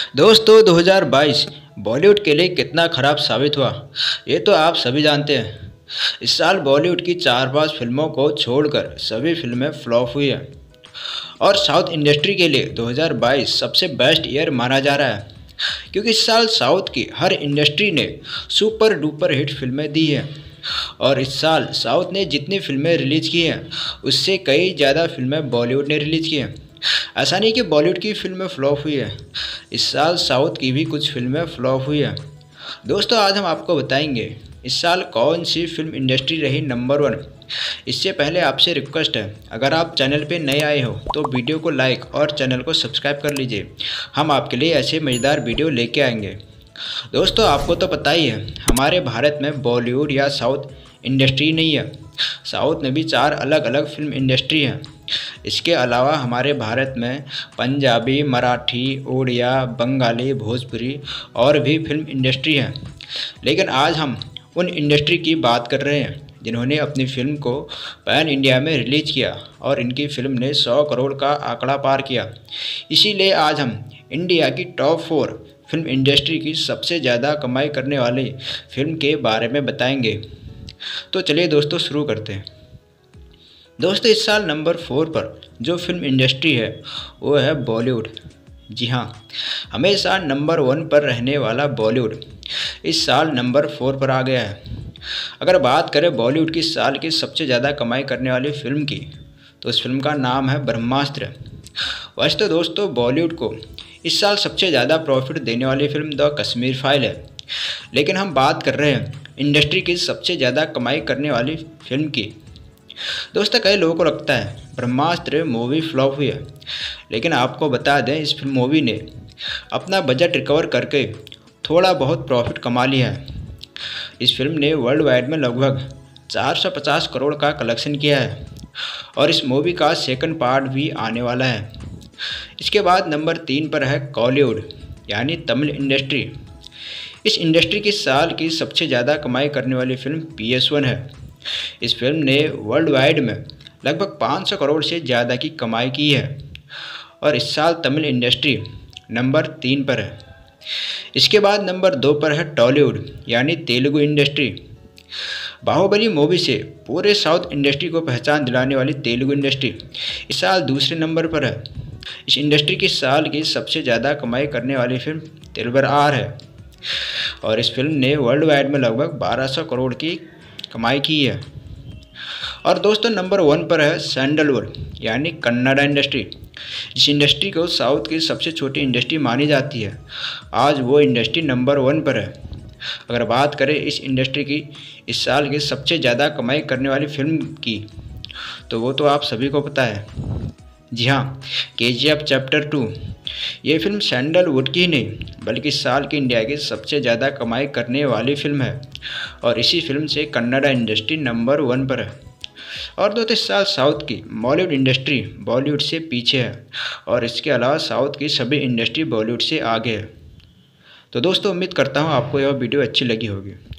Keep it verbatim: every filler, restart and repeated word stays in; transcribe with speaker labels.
Speaker 1: दोस्तों दो हज़ार बाईस बॉलीवुड के लिए कितना खराब साबित हुआ ये तो आप सभी जानते हैं। इस साल बॉलीवुड की चार पांच फिल्मों को छोड़कर सभी फिल्में फ्लॉप हुई हैं और साउथ इंडस्ट्री के लिए दो हज़ार बाईस सबसे बेस्ट ईयर माना जा रहा है, क्योंकि इस साल साउथ की हर इंडस्ट्री ने सुपर डुपर हिट फिल्में दी हैं और इस साल साउथ ने जितनी फिल्में रिलीज़ की हैं उससे कई ज़्यादा फिल्में बॉलीवुड ने रिलीज़ की हैं। ऐसा नहीं कि बॉलीवुड की फिल्में फ्लॉप हुई है, इस साल साउथ की भी कुछ फिल्में फ्लॉप हुई है। दोस्तों आज हम आपको बताएंगे इस साल कौन सी फिल्म इंडस्ट्री रही नंबर वन। इससे पहले आपसे रिक्वेस्ट है, अगर आप चैनल पे नए आए हो तो वीडियो को लाइक और चैनल को सब्सक्राइब कर लीजिए। हम आपके लिए ऐसे मज़ेदार वीडियो लेके आएंगे। दोस्तों आपको तो पता ही है, हमारे भारत में बॉलीवुड या साउथ इंडस्ट्री नहीं है। साउथ में भी चार अलग अलग फिल्म इंडस्ट्री हैं। इसके अलावा हमारे भारत में पंजाबी, मराठी, उड़िया, बंगाली, भोजपुरी और भी फिल्म इंडस्ट्री है। लेकिन आज हम उन इंडस्ट्री की बात कर रहे हैं जिन्होंने अपनी फिल्म को पैन इंडिया में रिलीज़ किया और इनकी फिल्म ने सौ करोड़ का आंकड़ा पार किया। इसीलिए आज हम इंडिया की टॉप फोर फिल्म इंडस्ट्री की सबसे ज़्यादा कमाई करने वाली फिल्म के बारे में बताएंगे। तो चलिए दोस्तों शुरू करते हैं। दोस्तों इस साल नंबर फोर पर जो फिल्म इंडस्ट्री है वो है बॉलीवुड। जी हाँ, हमेशा नंबर वन पर रहने वाला बॉलीवुड इस साल नंबर फोर पर आ गया है। अगर बात करें बॉलीवुड की साल की सबसे ज़्यादा कमाई करने वाली फिल्म की, तो उस फिल्म का नाम है ब्रह्मास्त्र। वैसे तो दोस्तों बॉलीवुड को इस साल सबसे ज़्यादा प्रॉफिट देने वाली फिल्म द कश्मीर फाइल है, लेकिन हम बात कर रहे हैं इंडस्ट्री की सबसे ज़्यादा कमाई करने वाली फिल्म की। दोस्तों कई लोगों को लगता है ब्रह्मास्त्र मूवी फ्लॉप हुई है, लेकिन आपको बता दें इस फिल्म मूवी ने अपना बजट रिकवर करके थोड़ा बहुत प्रॉफिट कमा लिया है। इस फिल्म ने वर्ल्ड वाइड में लगभग चार सौ पचास करोड़ का कलेक्शन किया है और इस मूवी का सेकंड पार्ट भी आने वाला है। इसके बाद नंबर तीन पर है कॉलीवुड यानी तमिल इंडस्ट्री। इस इंडस्ट्री की साल की सबसे ज़्यादा कमाई करने वाली फिल्म पी एस वन है। इस फिल्म ने वर्ल्ड वाइड में लगभग पाँच सौ करोड़ से ज़्यादा की कमाई की है और इस साल तमिल इंडस्ट्री नंबर तीन पर है। इसके बाद नंबर दो पर है टॉलीवुड यानी तेलुगु इंडस्ट्री। बाहुबली मूवी से पूरे साउथ इंडस्ट्री को पहचान दिलाने वाली तेलुगु इंडस्ट्री इस साल दूसरे नंबर पर है। इस इंडस्ट्री की साल की सबसे ज़्यादा कमाई करने वाली फिल्म त्रिबल आर है और इस फिल्म ने वर्ल्ड वाइड में लगभग बारह सौ करोड़ की कमाई की है। और दोस्तों नंबर वन पर है सैंडलवुड यानी कन्नड़ा इंडस्ट्री। इस इंडस्ट्री को साउथ की सबसे छोटी इंडस्ट्री मानी जाती है। आज वो इंडस्ट्री नंबर वन पर है। अगर बात करें इस इंडस्ट्री की इस साल की सबसे ज़्यादा कमाई करने वाली फिल्म की, तो वो तो आप सभी को पता है। जी हाँ, K G F chapter two. ये फिल्म सैंडलवुड की ही नहीं बल्कि साल की इंडिया की सबसे ज़्यादा कमाई करने वाली फिल्म है और इसी फिल्म से कन्नड़ा इंडस्ट्री नंबर वन पर है। और दोस्तों इस साल साउथ की बॉलीवुड इंडस्ट्री बॉलीवुड से पीछे है और इसके अलावा साउथ की सभी इंडस्ट्री बॉलीवुड से आगे है। तो दोस्तों उम्मीद करता हूँ आपको यह वीडियो अच्छी लगी होगी।